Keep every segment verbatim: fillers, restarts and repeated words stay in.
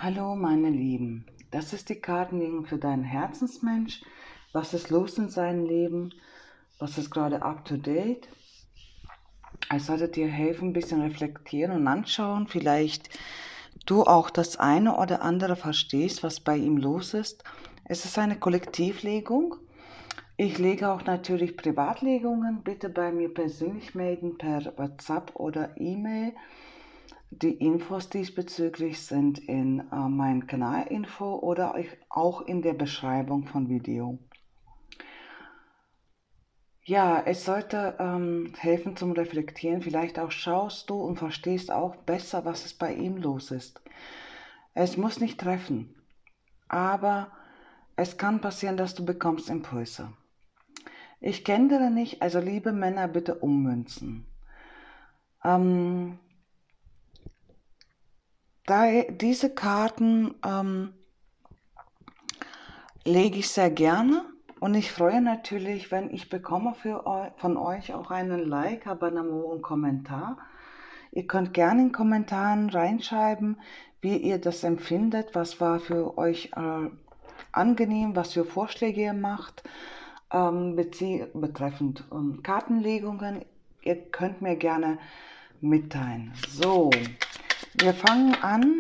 Hallo meine Lieben, das ist die Kartenlegung für deinen Herzensmensch. Was ist los in seinem Leben? Was ist gerade up to date? Es sollte dir helfen, ein bisschen reflektieren und anschauen. Vielleicht du auch das eine oder andere verstehst, was bei ihm los ist. Es ist eine Kollektivlegung. Ich lege auch natürlich Privatlegungen. Bitte bei mir persönlich melden per WhatsApp oder E-Mail. Die Infos diesbezüglich sind in äh, meinem Kanalinfo oder auch in der Beschreibung von Video. Ja, es sollte ähm, helfen zum Reflektieren. Vielleicht auch schaust du und verstehst auch besser, was es bei ihm los ist. Es muss nicht treffen, aber es kann passieren, dass du bekommst Impulse. Ich kenne das nicht, also liebe Männer, bitte ummünzen. Ähm, da, diese Karten ähm, lege ich sehr gerne und ich freue natürlich, wenn ich bekomme für eu von euch auch einen Like, Abonnement und Kommentar. Ihr könnt gerne in Kommentaren reinschreiben, wie ihr das empfindet, was war für euch äh, angenehm, was für Vorschläge ihr macht, ähm, betreffend ähm, Kartenlegungen. Ihr könnt mir gerne mitteilen. So, wir fangen an.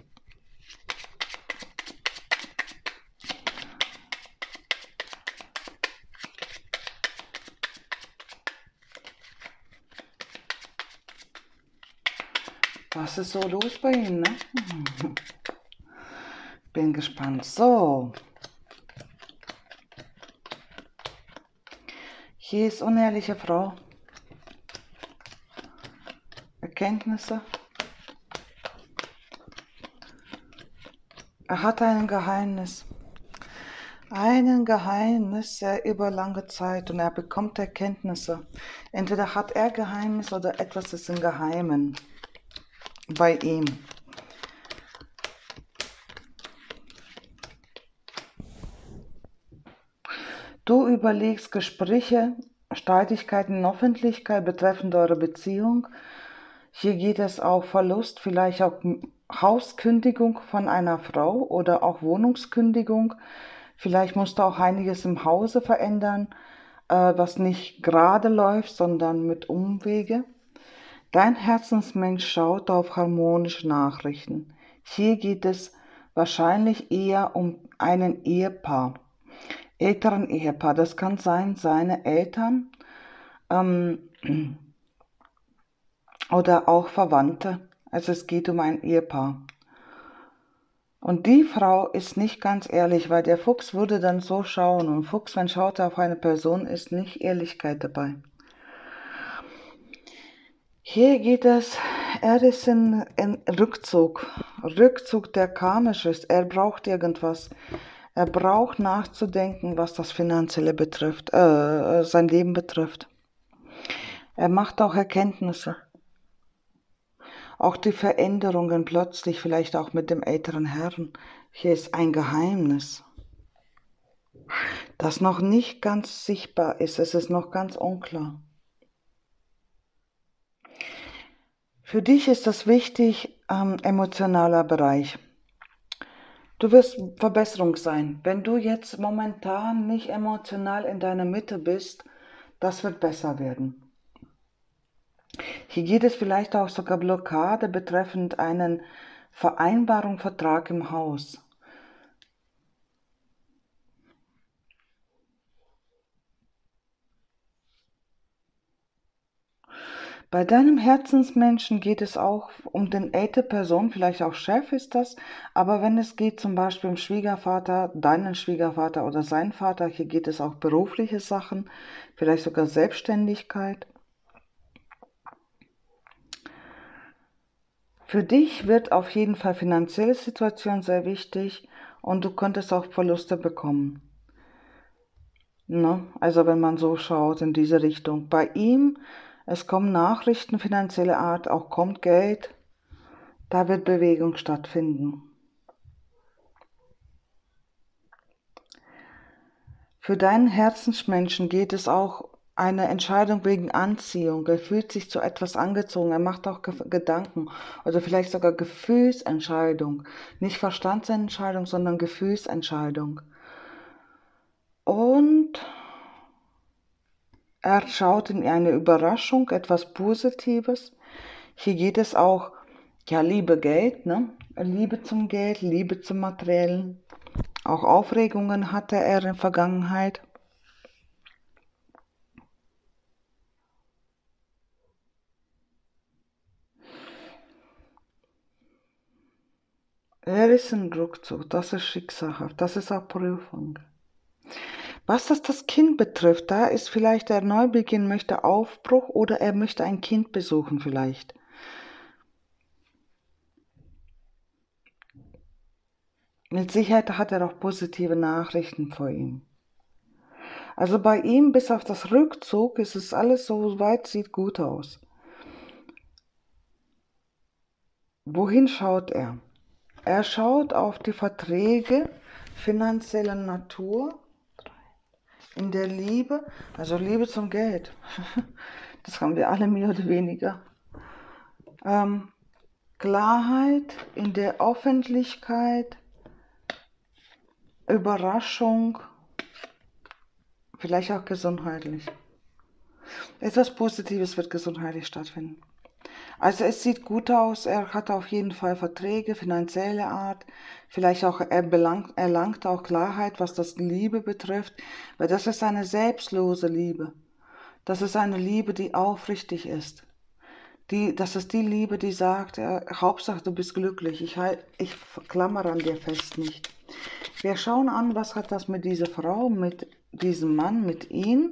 Was ist so los bei Ihnen, ne? Bin gespannt. So. Hier ist unehrliche Frau. Erkenntnisse. Er hat ein Geheimnis. Ein Geheimnis sehr über lange Zeit und er bekommt Erkenntnisse. Entweder hat er Geheimnis oder etwas ist im Geheimen bei ihm. Du überlegst Gespräche, Streitigkeiten in Öffentlichkeit betreffend eure Beziehung. Hier geht es auch Verlust, vielleicht auch Hauskündigung von einer Frau oder auch Wohnungskündigung. Vielleicht musst du auch einiges im Hause verändern, äh, was nicht gerade läuft, sondern mit Umwege. Dein Herzensmensch schaut auf harmonische Nachrichten. Hier geht es wahrscheinlich eher um einen Ehepaar, älteren Ehepaar. Das kann sein, seine Eltern ähm, oder auch Verwandte. Also es geht um ein Ehepaar. Und die Frau ist nicht ganz ehrlich, weil der Fuchs würde dann so schauen. Und Fuchs, wenn schaut auf eine Person, ist nicht Ehrlichkeit dabei. Hier geht es, er ist in, in Rückzug. Rückzug, der karmisch ist. Er braucht irgendwas. Er braucht nachzudenken, was das Finanzielle betrifft, äh, sein Leben betrifft. Er macht auch Erkenntnisse. Auch die Veränderungen plötzlich, vielleicht auch mit dem älteren Herrn. Hier ist ein Geheimnis, das noch nicht ganz sichtbar ist. Es ist noch ganz unklar. Für dich ist das wichtig, ähm, emotionaler Bereich. Du wirst Verbesserung sein. Wenn du jetzt momentan nicht emotional in deiner Mitte bist, das wird besser werden. Hier geht es vielleicht auch sogar Blockade betreffend einen Vereinbarung, Vertrag im Haus. Bei deinem Herzensmenschen geht es auch um den ältere Person, vielleicht auch Chef ist das, aber wenn es geht zum Beispiel um Schwiegervater, deinen Schwiegervater oder seinen Vater, hier geht es auch berufliche Sachen, vielleicht sogar Selbstständigkeit. Für dich wird auf jeden Fall finanzielle Situation sehr wichtig und du könntest auch Verluste bekommen. Ne? Also wenn man so schaut in diese Richtung. Bei ihm, es kommen Nachrichten finanzieller Art, auch kommt Geld, da wird Bewegung stattfinden. Für deinen Herzensmenschen geht es auch eine Entscheidung wegen Anziehung. Er fühlt sich zu etwas angezogen. Er macht auch Ge Gedanken oder vielleicht sogar Gefühlsentscheidung. Nicht Verstandsentscheidung, sondern Gefühlsentscheidung. Und er schaut in eine Überraschung, etwas Positives. Hier geht es auch, ja, Liebe, Geld, ne? Liebe zum Geld, Liebe zum Materiellen. Auch Aufregungen hatte er in der Vergangenheit. Er ist ein Rückzug, das ist schicksalhaft, das ist auch Prüfung. Was das, das Kind betrifft, da ist vielleicht der Neubeginn, möchte Aufbruch oder er möchte ein Kind besuchen vielleicht. Mit Sicherheit hat er auch positive Nachrichten vor ihm. Also bei ihm, bis auf das Rückzug, ist es alles so weit, sieht gut aus. Wohin schaut er? Er schaut auf die Verträge finanzieller Natur, in der Liebe, also Liebe zum Geld. Das haben wir alle mehr oder weniger. Ähm, Klarheit in der Öffentlichkeit, Überraschung, vielleicht auch gesundheitlich. Etwas Positives wird gesundheitlich stattfinden. Also es sieht gut aus, er hat auf jeden Fall Verträge, finanzielle Art, vielleicht auch er belangt, erlangt auch Klarheit, was das Liebe betrifft, weil das ist eine selbstlose Liebe. Das ist eine Liebe, die aufrichtig ist. Die, das ist die Liebe, die sagt, äh, Hauptsache du bist glücklich, ich, halt, ich klammere an dir fest nicht. Wir schauen an, was hat das mit dieser Frau, mit diesem Mann, mit ihm.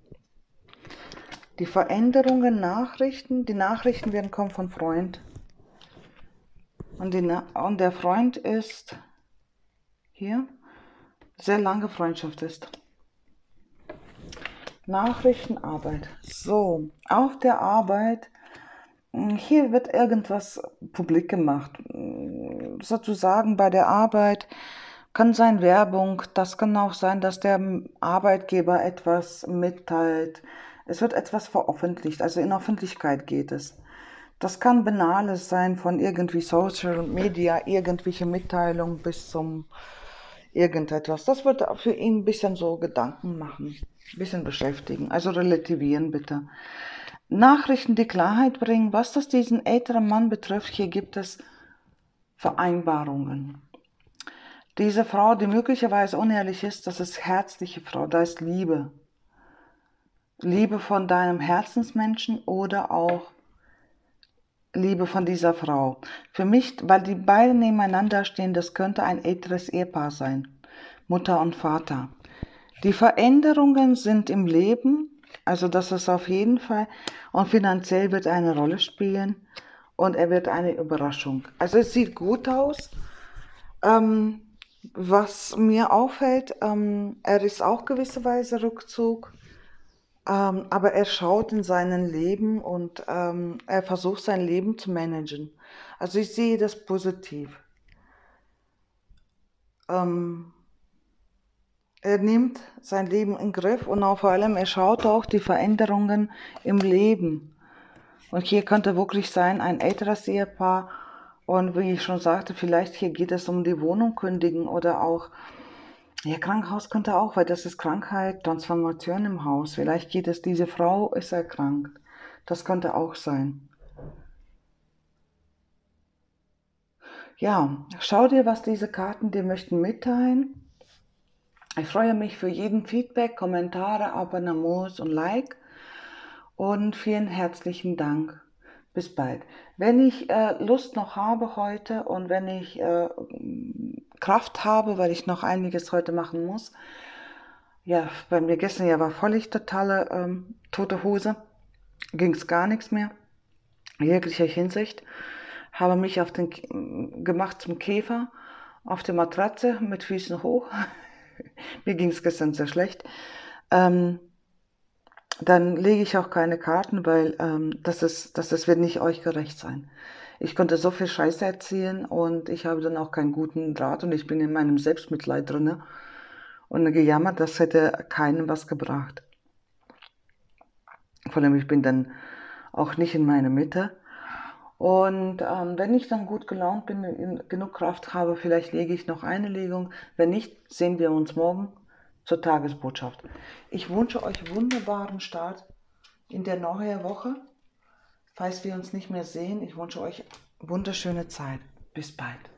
Die Veränderungen, Nachrichten, die Nachrichten werden kommen von Freund. Und, die, und der Freund ist hier, sehr lange Freundschaft ist. Nachrichtenarbeit. So, auf der Arbeit, hier wird irgendwas publik gemacht. Sozusagen bei der Arbeit kann sein Werbung, das kann auch sein, dass der Arbeitgeber etwas mitteilt. Es wird etwas veröffentlicht, also in Öffentlichkeit geht es. Das kann Banales sein, von irgendwie Social Media, irgendwelche Mitteilungen bis zum irgendetwas. Das wird für ihn ein bisschen so Gedanken machen, ein bisschen beschäftigen, also relativieren bitte. Nachrichten, die Klarheit bringen, was das diesen älteren Mann betrifft, hier gibt es Vereinbarungen. Diese Frau, die möglicherweise unehrlich ist, das ist herzliche Frau, da ist Liebe. Liebe von deinem Herzensmenschen oder auch Liebe von dieser Frau. Für mich, weil die beiden nebeneinander stehen, das könnte ein älteres Ehepaar sein. Mutter und Vater. Die Veränderungen sind im Leben, also das ist auf jeden Fall, und finanziell wird eine Rolle spielen und er wird eine Überraschung. Also es sieht gut aus. Ähm, was mir auffällt, ähm, er ist auch gewisserweise Rückzug. Ähm, aber er schaut in sein Leben und ähm, er versucht sein Leben zu managen. Also ich sehe das positiv. Ähm, er nimmt sein Leben in den Griff und auch vor allem er schaut auch die Veränderungen im Leben. Und hier könnte wirklich sein, ein älteres Ehepaar und wie ich schon sagte, vielleicht hier geht es um die Wohnung kündigen oder auch ja, Krankenhaus könnte auch, weil das ist Krankheit, Transformation im Haus. Vielleicht geht es, diese Frau ist erkrankt. Das könnte auch sein. Ja, schau dir, was diese Karten dir möchten mitteilen. Ich freue mich für jeden Feedback, Kommentare, Abonnements und Like. Und vielen herzlichen Dank. Bis bald. Wenn ich äh, Lust noch habe heute und wenn ich äh, Kraft habe, weil ich noch einiges heute machen muss, ja, bei mir gestern ja war völlig totale ähm, tote Hose, ging es gar nichts mehr, in jeglicher Hinsicht, habe mich auf den gemacht zum Käfer, auf der Matratze mit Füßen hoch, mir ging es gestern sehr schlecht, ähm, dann lege ich auch keine Karten, weil ähm, das, ist, das, das wird nicht euch gerecht sein. Ich konnte so viel Scheiße erzählen und ich habe dann auch keinen guten Draht und ich bin in meinem Selbstmitleid drin und gejammert, das hätte keinem was gebracht. Vor allem, ich bin dann auch nicht in meiner Mitte. Und ähm, wenn ich dann gut gelaunt bin, in, genug Kraft habe, vielleicht lege ich noch eine Legung. Wenn nicht, sehen wir uns morgen zur Tagesbotschaft. Ich wünsche euch wunderbaren Start in der neuen Woche. Falls wir uns nicht mehr sehen, ich wünsche euch wunderschöne Zeit. Bis bald.